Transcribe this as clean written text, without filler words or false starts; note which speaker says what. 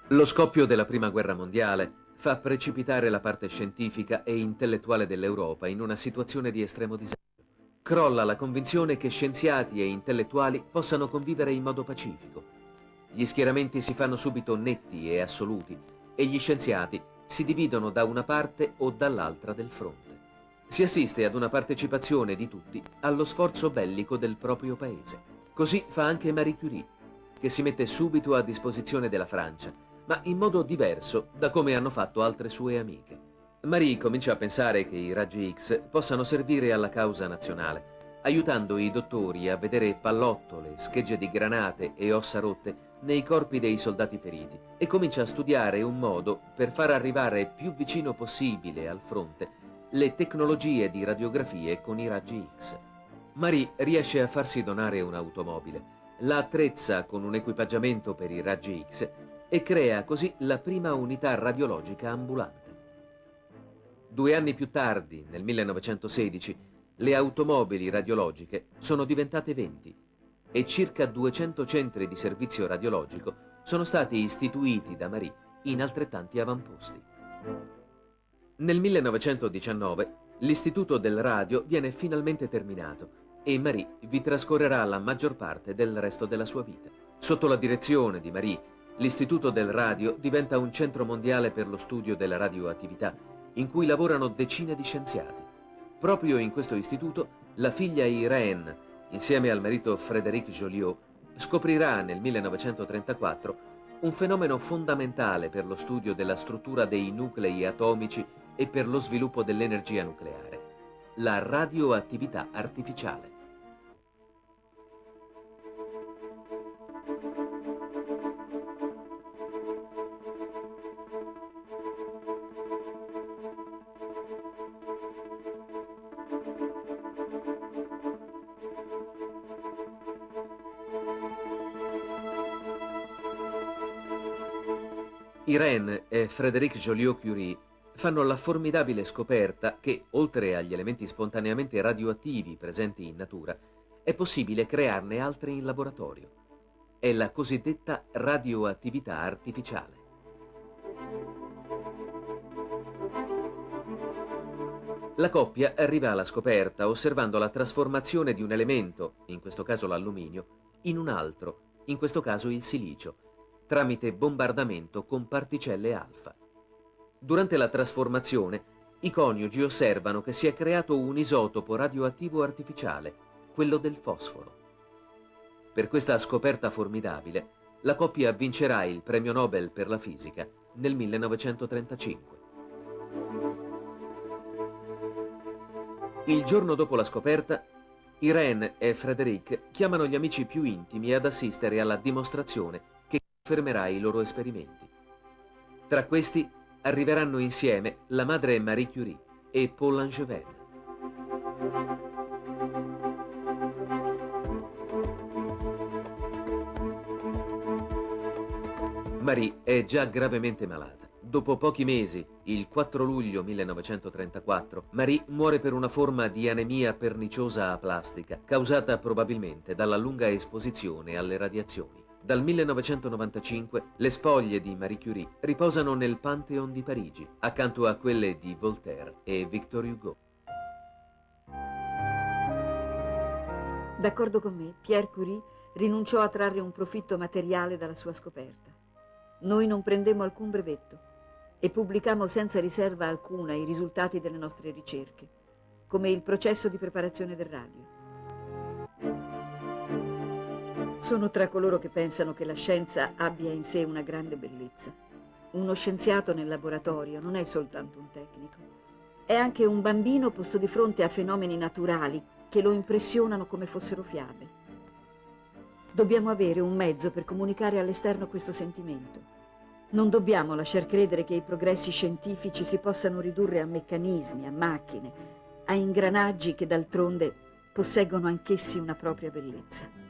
Speaker 1: Lo scoppio della Prima Guerra Mondiale fa precipitare la parte scientifica e intellettuale dell'Europa in una situazione di estremo disagio. Crolla la convinzione che scienziati e intellettuali possano convivere in modo pacifico. Gli schieramenti si fanno subito netti e assoluti e gli scienziati si dividono da una parte o dall'altra del fronte. Si assiste ad una partecipazione di tutti allo sforzo bellico del proprio paese. Così fa anche Marie Curie, che si mette subito a disposizione della Francia, ma in modo diverso da come hanno fatto altre sue amiche. Marie comincia a pensare che i raggi X possano servire alla causa nazionale, aiutando i dottori a vedere pallottole, schegge di granate e ossa rotte nei corpi dei soldati feriti, e comincia a studiare un modo per far arrivare più vicino possibile al fronte le tecnologie di radiografie con i raggi X. Marie riesce a farsi donare un'automobile, la attrezza con un equipaggiamento per i raggi X e crea così la prima unità radiologica ambulante. 2 anni più tardi, nel 1916, le automobili radiologiche sono diventate 20 e circa 200 centri di servizio radiologico sono stati istituiti da Marie in altrettanti avamposti. Nel 1919 l'Istituto del Radio viene finalmente terminato e Marie vi trascorrerà la maggior parte del resto della sua vita. Sotto la direzione di Marie, l'Istituto del Radio diventa un centro mondiale per lo studio della radioattività, in cui lavorano decine di scienziati. Proprio in questo istituto, la figlia Irène, insieme al marito Frédéric Joliot, scoprirà nel 1934 un fenomeno fondamentale per lo studio della struttura dei nuclei atomici e per lo sviluppo dell'energia nucleare: la radioattività artificiale. Irène e Frédéric Joliot-Curie fanno la formidabile scoperta che, oltre agli elementi spontaneamente radioattivi presenti in natura, è possibile crearne altri in laboratorio. È la cosiddetta radioattività artificiale. La coppia arriva alla scoperta osservando la trasformazione di un elemento, in questo caso l'alluminio, in un altro, in questo caso il silicio, tramite bombardamento con particelle alfa. Durante la trasformazione, i coniugi osservano che si è creato un isotopo radioattivo artificiale, quello del fosforo. Per questa scoperta formidabile, la coppia vincerà il premio Nobel per la fisica nel 1935. Il giorno dopo la scoperta, Irène e Frédéric chiamano gli amici più intimi ad assistere alla dimostrazione che confermerà i loro esperimenti. Tra questi arriveranno insieme la madre Marie Curie e Paul Langevin. Marie è già gravemente malata. Dopo pochi mesi, il 4 luglio 1934, Marie muore per una forma di anemia perniciosa aplastica, causata probabilmente dalla lunga esposizione alle radiazioni. Dal 1995 le spoglie di Marie Curie riposano nel Pantheon di Parigi, accanto a quelle di Voltaire e Victor Hugo.
Speaker 2: D'accordo con me, Pierre Curie rinunciò a trarre un profitto materiale dalla sua scoperta. Noi non prendemmo alcun brevetto e pubblicammo senza riserva alcuna i risultati delle nostre ricerche, come il processo di preparazione del radio. Sono tra coloro che pensano che la scienza abbia in sé una grande bellezza. Uno scienziato nel laboratorio non è soltanto un tecnico, è anche un bambino posto di fronte a fenomeni naturali che lo impressionano come fossero fiabe. Dobbiamo avere un mezzo per comunicare all'esterno questo sentimento. Non dobbiamo lasciar credere che i progressi scientifici si possano ridurre a meccanismi, a macchine, a ingranaggi che d'altronde posseggono anch'essi una propria bellezza.